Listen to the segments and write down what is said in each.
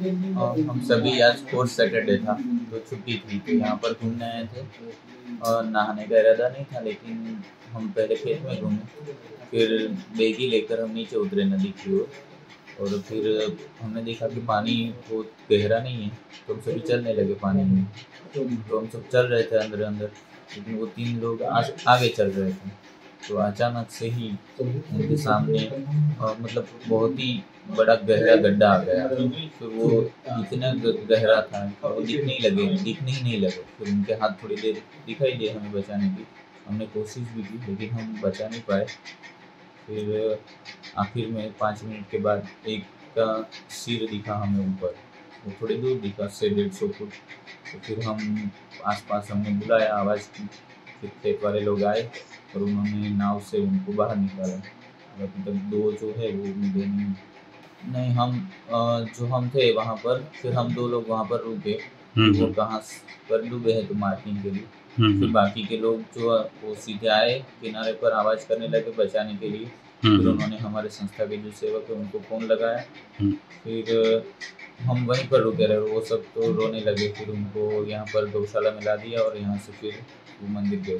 हम सभी आज फोर्थ सैटरडे था तो छुट्टी थी, तो यहाँ पर घूमने आए थे और नहाने का इरादा नहीं था, लेकिन हम पहले खेत में घूमे, फिर बेगी लेकर हम नीचे उतरे नदी की ओर। और फिर हमने देखा कि पानी बहुत गहरा नहीं है, तो हम सभी चलने लगे पानी में। तो हम सब चल रहे थे अंदर अंदर, लेकिन वो 3 लोग आगे चल रहे थे। तो अचानक से ही उनके सामने मतलब बहुत ही बड़ा गहरा गड्ढा आ गया। फिर वो इतना गहरा था और वो दिखने ही नहीं लगे। फिर उनके हाथ थोड़ी देर दिखाई दिए हमें बचाने की, हमने कोशिश भी की लेकिन हम बचा नहीं पाए। फिर आखिर में 5 मिनट के बाद एक का सिर दिखा हमें ऊपर, वो थोड़ी दूर दिखा से 150 फुट। तो फिर हम आसपास हमने बुलाया, आवाज़ की, फिर खेत वाले लोग आए और उन्होंने नाव से उनको बाहर निकाला। अभी तक 2 जो है वो मिले नहीं। हम जो हम थे वहाँ पर, फिर हम 2 लोग वहाँ पर रुके, वो कहाँ पर डूबे हैं तो मार्किंग के लिए। फिर बाकी के लोग जो वो सीधे आए किनारे पर, आवाज़ करने लगे बचाने के लिए। फिर उन्होंने हमारे संस्था के जो सेवक है उनको फ़ोन लगाया। फिर हम वहीं पर रुके रहे, वो सब तो रोने लगे। फिर उनको यहाँ पर गौशाला में ला दिया और यहाँ से फिर वो मंदिर गए।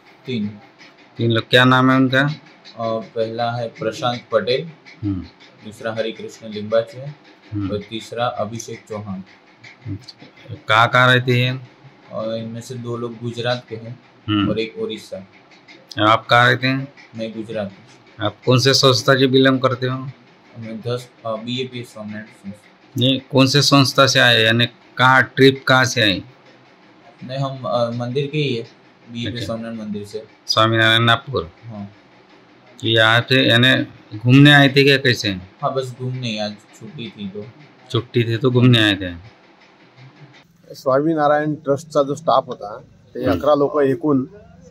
3 लोग, क्या नाम है उनका? पहला है प्रशांत पटेल, दूसरा हरिकृष्ण लिंबाचे और तीसरा अभिषेक चौहान। कहाँ रहते हैं? और इनमें से 2 लोग गुजरात के हैं और एक उड़ीसा। आप कहाँ रहते हैं? मैं गुजरात। आप कौन से संस्था से बिलोंग करते हो? मैं 10 BAP स्वामीनारायण। नहीं, कौन से संस्था से आए, यानी कहाँ ट्रिप कहाँ से आई? नहीं, हम मंदिर के ही है, BAP स्वामीनारायण मंदिर से, स्वामीनारायण नागपुर। हाँ। यहाँ पे यानी घूमने आए थे क्या, कैसे? हाँ, बस घूमने, आज छुट्टी थी तो घूमने आए थे। स्वामीनारायण ट्रस्टचा जो स्टाफ होता ते 11 लोक एकूण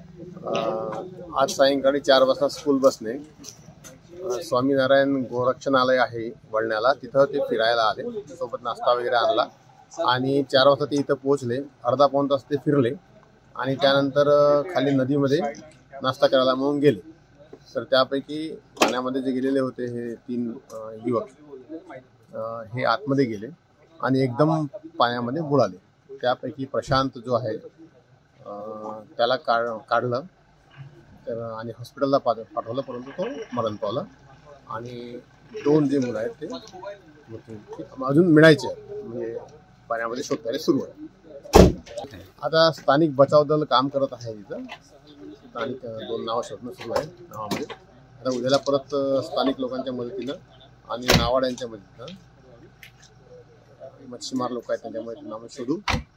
आज सायंकाळी 4 वाजता स्कूल बसने स्वामीनारायण गोरक्षणालय आहे वळण्याला, तिथं ते फिरायला आले, सोबत नाश्ता वगैरे आणला आणि 4 वाजता ते इथं पोहोचले। अर्धा पाऊण तास ते फिरले आणि त्यानंतर खाली नदीमध्ये नाश्ता करायला म्हणून गेले। तर त्यापैकी पाण्यामध्ये जे गेलेले होते हे 3 युवक हे आतमध्ये गेले आणि एकदम पाण्यामध्ये बुडाले। त्यापैकी प्रशांत जो आहे त्याला काढलं तर आणि हॉस्पिटलला पाठवलं, परंतु तो मरण पावला आणि 2 जे मुलं आहेत ते अजून मिळायचे, म्हणजे पाण्यामध्ये शोधकार्य सुरू आहे। आता स्थानिक बचाव दल काम करत आहे, इथं स्थानिक 2 नावं शोधणं सुरू आहे नावामध्ये। आता उद्याला परत स्थानिक लोकांच्या मदतीनं आणि नावाड्यांच्या मदतीनं, मच्छीमार लोक आहेत त्यांच्या मदतीनं आम्ही शोधू।